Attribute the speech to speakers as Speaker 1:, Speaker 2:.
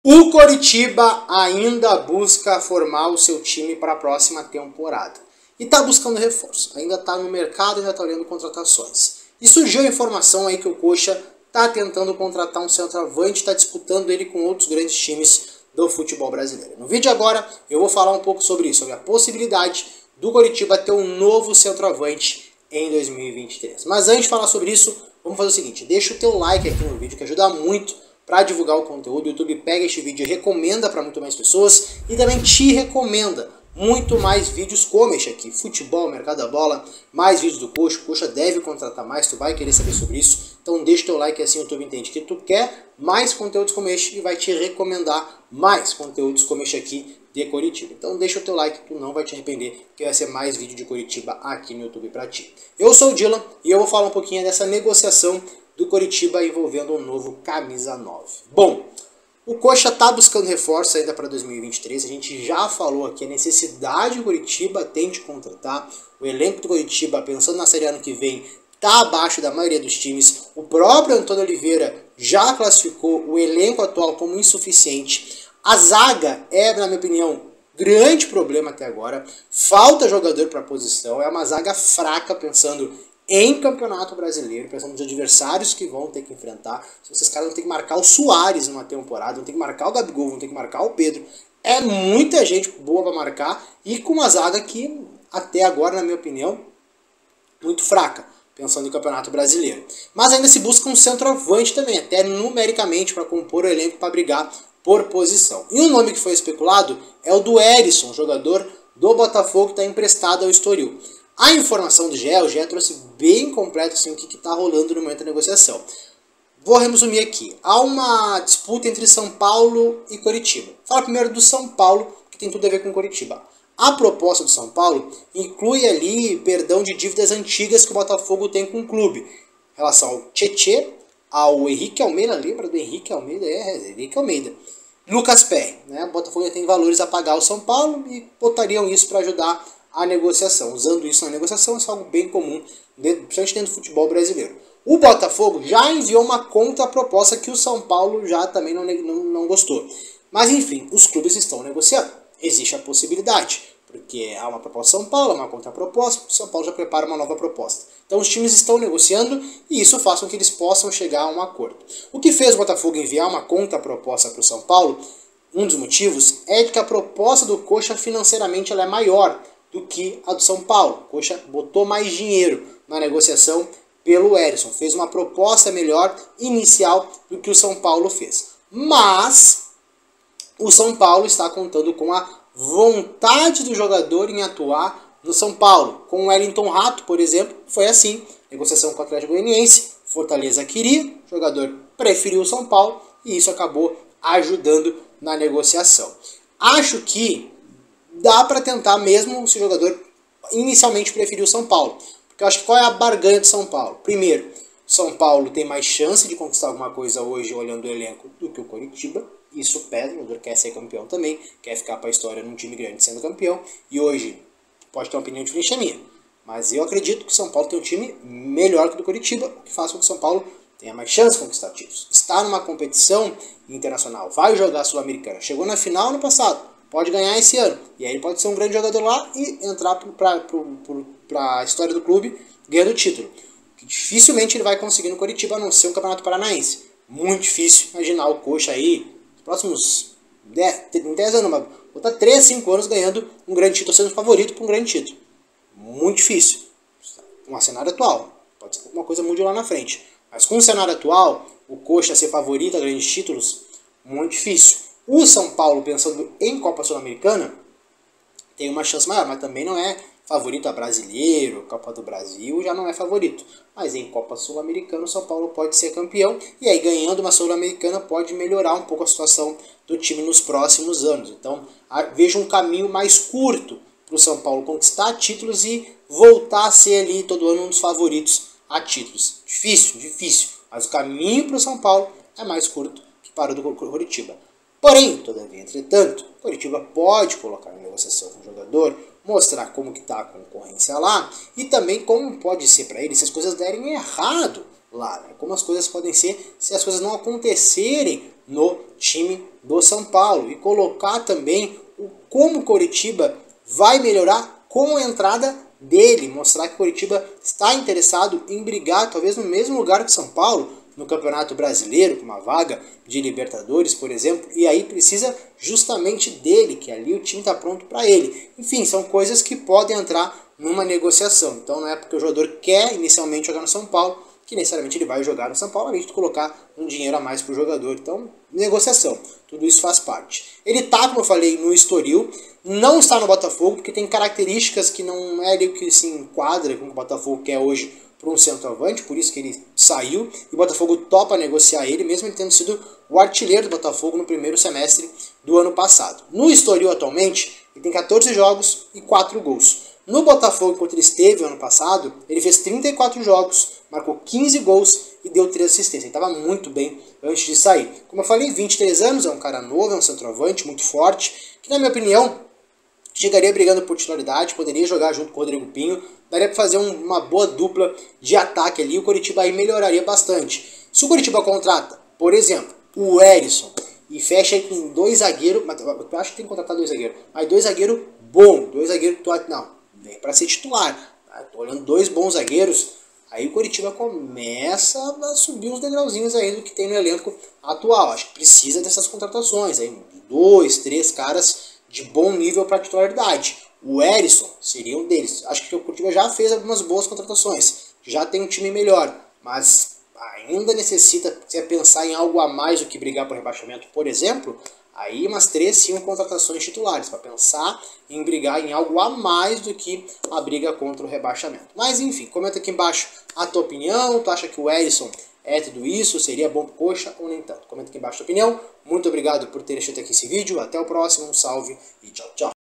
Speaker 1: O Coritiba ainda busca formar o seu time para a próxima temporada. E está buscando reforço. Ainda está no mercado, ainda está olhando contratações. E surgiu a informação aí que o Coxa está tentando contratar um centroavante, está disputando ele com outros grandes times do futebol brasileiro. No vídeo agora eu vou falar um pouco sobre isso, sobre a possibilidade do Coritiba ter um novo centroavante em 2023. Mas antes de falar sobre isso, vamos fazer o seguinte, deixa o teu like aqui no vídeo que ajuda muito para divulgar o conteúdo. O YouTube pega este vídeo e recomenda para muito mais pessoas e também te recomenda muito mais vídeos como este aqui, futebol, mercado da bola, mais vídeos do Coxa. O Coxa deve contratar mais, tu vai querer saber sobre isso, então deixa o teu like assim o YouTube entende que tu quer mais conteúdos como este e vai te recomendar mais conteúdos como este aqui de Coritiba. Então deixa o teu like, tu não vai te arrepender, que vai ser mais vídeo de Coritiba aqui no YouTube para ti. Eu sou o Dylan e eu vou falar um pouquinho dessa negociação do Coritiba envolvendo um novo camisa 9. Bom, o Coxa está buscando reforço ainda para 2023, a gente já falou aqui a necessidade que o Coritiba tem de contratar, o elenco do Coritiba, pensando na Série A ano que vem, está abaixo da maioria dos times, o próprio Antônio Oliveira já classificou o elenco atual como insuficiente, a zaga é, na minha opinião, grande problema até agora, falta jogador para a posição, é uma zaga fraca pensando em Campeonato Brasileiro, pensando nos adversários que vão ter que enfrentar. Se esses caras vão ter que marcar o Soares numa temporada, vão ter que marcar o Gabigol, vão ter que marcar o Pedro. É muita gente boa para marcar e com uma zaga que, até agora, na minha opinião, muito fraca, pensando em Campeonato Brasileiro. Mas ainda se busca um centroavante também, até numericamente, para compor o elenco para brigar por posição. E um nome que foi especulado é o do Erisson, jogador do Botafogo que está emprestado ao Estoril. A informação do GE, o GE trouxe bem completo assim, o que está rolando no momento da negociação. Vou resumir aqui. Há uma disputa entre São Paulo e Coritiba. Fala primeiro do São Paulo, que tem tudo a ver com Coritiba. A proposta do São Paulo inclui ali perdão de dívidas antigas que o Botafogo tem com o clube. Em relação ao Tietê, ao Henrique Almeida, lembra do Henrique Almeida? Henrique Almeida. Lucas Perry, né? O Botafogo já tem valores a pagar ao São Paulo e botariam isso para ajudar a negociação. Usando isso na negociação, isso é algo bem comum, principalmente dentro do futebol brasileiro. O Botafogo já enviou uma contraproposta que o São Paulo já também não gostou. Mas enfim, os clubes estão negociando. Existe a possibilidade, porque há uma proposta do São Paulo, há uma contraproposta, o São Paulo já prepara uma nova proposta. Então os times estão negociando e isso faz com que eles possam chegar a um acordo. O que fez o Botafogo enviar uma contraproposta para o São Paulo, um dos motivos, é que a proposta do Coxa financeiramente ela é maior do que a do São Paulo. O Coxa botou mais dinheiro na negociação pelo Erisson, fez uma proposta melhor inicial do que o São Paulo fez. Mas o São Paulo está contando com a vontade do jogador em atuar no São Paulo. Com o Wellington Rato, por exemplo, foi assim. Negociação com o Atlético Goianiense, Fortaleza queria, o jogador preferiu o São Paulo e isso acabou ajudando na negociação. Acho que dá para tentar mesmo se o jogador inicialmente preferiu o São Paulo. Porque eu acho que qual é a barganha de São Paulo? Primeiro, São Paulo tem mais chance de conquistar alguma coisa hoje olhando o elenco do que o Coritiba. Isso pesa, o jogador quer ser campeão também, quer ficar para a história num time grande sendo campeão. E hoje, pode ter uma opinião diferente da minha, mas eu acredito que o São Paulo tem um time melhor que o do Coritiba, o que faz com que o São Paulo tenha mais chance de conquistar títulos. Está numa competição internacional, vai jogar a Sul-Americana. Chegou na final no passado, pode ganhar esse ano. E aí ele pode ser um grande jogador lá e entrar para a história do clube ganhando o título. Que dificilmente ele vai conseguir no Coritiba, a não ser um Campeonato Paranaense. Muito difícil imaginar o Coxa aí, nos próximos 10 anos, mas botar 3, 5 anos ganhando um grande título, sendo favorito para um grande título. Muito difícil. Com o cenário atual. Pode ser que alguma coisa mude lá na frente. Mas com o cenário atual, o Coxa ser favorito a grandes títulos, muito difícil. O São Paulo, pensando em Copa Sul-Americana, tem uma chance maior, mas também não é favorito a brasileiro, Copa do Brasil já não é favorito. Mas em Copa Sul-Americana o São Paulo pode ser campeão, e aí ganhando uma Sul-Americana pode melhorar um pouco a situação do time nos próximos anos. Então vejo um caminho mais curto para o São Paulo conquistar títulos e voltar a ser ali todo ano um dos favoritos a títulos. Difícil, mas o caminho para o São Paulo é mais curto que para o do Coritiba. Porém, todavia, entretanto, o Coritiba pode colocar em negociação com o jogador, mostrar como que está a concorrência lá e também como pode ser para ele se as coisas derem errado lá, né? Como as coisas podem ser se as coisas não acontecerem no time do São Paulo e colocar também como o Coritiba vai melhorar com a entrada dele, mostrar que o Coritiba está interessado em brigar talvez no mesmo lugar que São Paulo no Campeonato Brasileiro, com uma vaga de Libertadores, por exemplo, e aí precisa justamente dele, que ali o time está pronto para ele. Enfim, são coisas que podem entrar numa negociação. Então não é porque o jogador quer inicialmente jogar no São Paulo que necessariamente ele vai jogar no São Paulo, além de colocar um dinheiro a mais para o jogador. Então, negociação, tudo isso faz parte. Ele tá, como eu falei, no Estoril, não está no Botafogo, porque tem características que não é ali que se enquadra com o que o Botafogo quer hoje para um centroavante, por isso que ele saiu, e o Botafogo topa negociar ele, mesmo ele tendo sido o artilheiro do Botafogo no primeiro semestre do ano passado. No Estoril, atualmente, ele tem 14 jogos e 4 gols. No Botafogo, enquanto ele esteve ano passado, ele fez 34 jogos, marcou 15 gols e deu 3 assistências. Ele estava muito bem antes de sair. Como eu falei, 23 anos, é um cara novo, é um centroavante muito forte, que na minha opinião chegaria brigando por titularidade, poderia jogar junto com o Rodrigo Pinho, daria para fazer uma boa dupla de ataque ali, o Coritiba aí melhoraria bastante. Se o Coritiba contrata, por exemplo, o Erisson, e fecha aí com 2 zagueiros, eu acho que tem que contratar 2 zagueiros, mas 2 zagueiros bons, 2 zagueiros que não, vem para ser titular. Tô olhando 2 bons zagueiros, aí o Coritiba começa a subir uns degrauzinhos aí do que tem no elenco atual. Acho que precisa dessas contratações, aí 2, 3 caras de bom nível para titularidade. O Erisson seria um deles. Acho que o Coritiba já fez algumas boas contratações, já tem um time melhor, mas ainda necessita, se pensar em algo a mais do que brigar por rebaixamento, por exemplo, aí umas 3, 5 contratações titulares, para pensar em brigar em algo a mais do que a briga contra o rebaixamento. Mas enfim, comenta aqui embaixo a tua opinião, tu acha que o Erisson é tudo isso, seria bom pro Coxa ou nem tanto? Comenta aqui embaixo a tua opinião. Muito obrigado por ter assistido aqui esse vídeo, até o próximo, um salve e tchau, tchau.